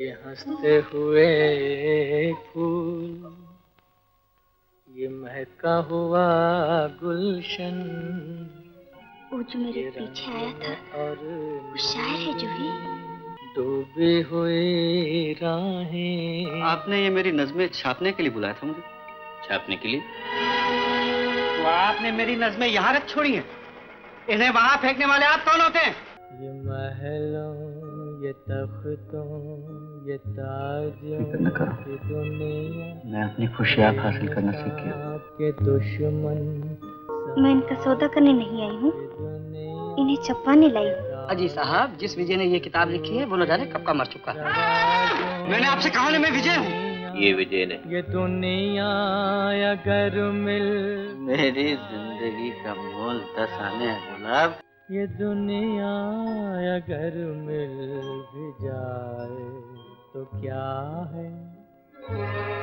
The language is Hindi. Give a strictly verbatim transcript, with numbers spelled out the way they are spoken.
ये हंसते हुए फूल, ये महका हुआ गुलशन, वो जो मेरे पीछे आया था वो शायर है जूही। डूबी हुई राहें। आपने ये मेरी नज़में छापने के लिए बुलाया था मुझे? छापने के लिए? तो आपने मेरी नज़में यहाँ रख छोड़ी हैं। इन्हें वहाँ फेंकने वाले आप कौन होते हैं? ये महलों, ये तख्तों, ये ताजों की दुनिया, मैं अपनी खुशी आप हासिल करना सीख गया। के दुश्मन। मैं इनका सौदा करने नहीं आई हूँ, इन्हें छपवाने लाई हूँ। अजी साहब, जिस विजय ने ये किताब लिखी है वो न जाने कब का मर चुका है। मैंने आपसे कहा ना मैं विजय हूँ। ये विजय ने। ये दुनिया अगर मिल, मेरी जिंदगी का मोल दस आने है गुलाब। ये दुनिया अगर मिल भी जाए तो क्या है।